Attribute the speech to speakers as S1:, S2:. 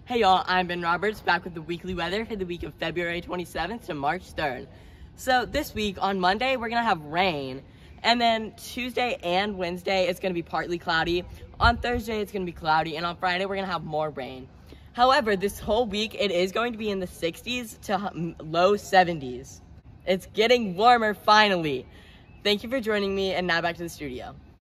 S1: Hey y'all, I'm Ben Roberts, back with the weekly weather for the week of February 27th to March 3rd. So this week, on Monday, we're gonna have rain, and then Tuesday and Wednesday, it's gonna be partly cloudy. On Thursday, it's gonna be cloudy, and on Friday, we're gonna have more rain. However, this whole week, it is going to be in the 60s to low 70s. It's getting warmer finally. Thank you for joining me, and now back to the studio.